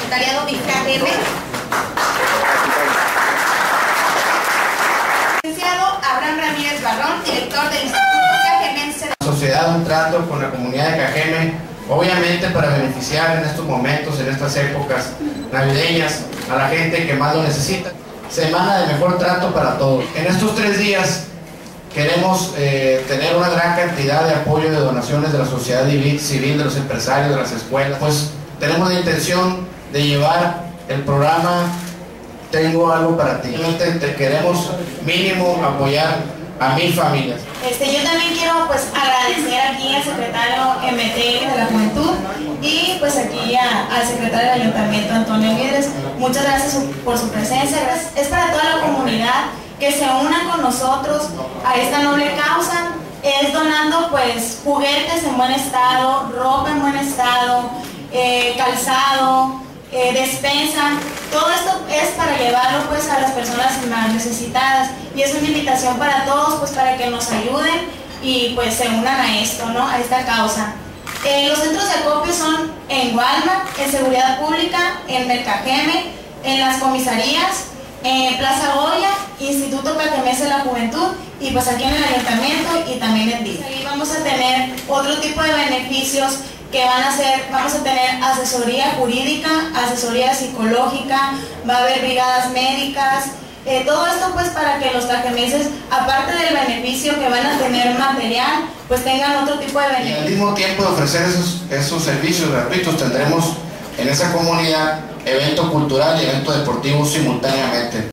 voluntariado ICAGM. Licenciado Abraham Ramírez Barrón, director del Instituto Cajemense. Sociedad, un trato con la comunidad de Cajeme, obviamente para beneficiar en estos momentos, en estas épocas navideñas, a la gente que más lo necesita. Semana de mejor trato para todos. En estos 3 días queremos tener una gran cantidad de apoyo de donaciones de la sociedad civil, de los empresarios, de las escuelas. Pues tenemos la intención de llevar el programa Tengo Algo Para Ti. Te queremos mínimo apoyar a 1000 familias. Yo también quiero pues agradecer aquí al secretario MT de la Juventud y pues aquí al secretario del Ayuntamiento, Antonio Guedes. Muchas gracias por su presencia. Es para toda la comunidad que se unan con nosotros a esta noble causa. Es donando pues juguetes en buen estado, ropa en buen estado, calzado, despensa. Todo esto es para llevarlo pues a las personas más necesitadas y es una invitación para todos pues para que nos ayuden y pues se unan a esto, ¿no? A esta causa. Los centros de acopio son en Gualma, en Seguridad Pública, en Mercajeme, en las comisarías, en Plaza Goya, Instituto Cajemense de la Juventud y pues aquí en el Ayuntamiento y también en DIF. Ahí vamos a tener otro tipo de beneficios que vamos a tener asesoría jurídica, asesoría psicológica, va a haber brigadas médicas, todo esto pues para que los cajemenses, aparte del beneficio que van a tener material, pues tengan otro tipo de beneficio. Y al mismo tiempo de ofrecer esos servicios gratuitos, tendremos en esa comunidad evento cultural y evento deportivo simultáneamente.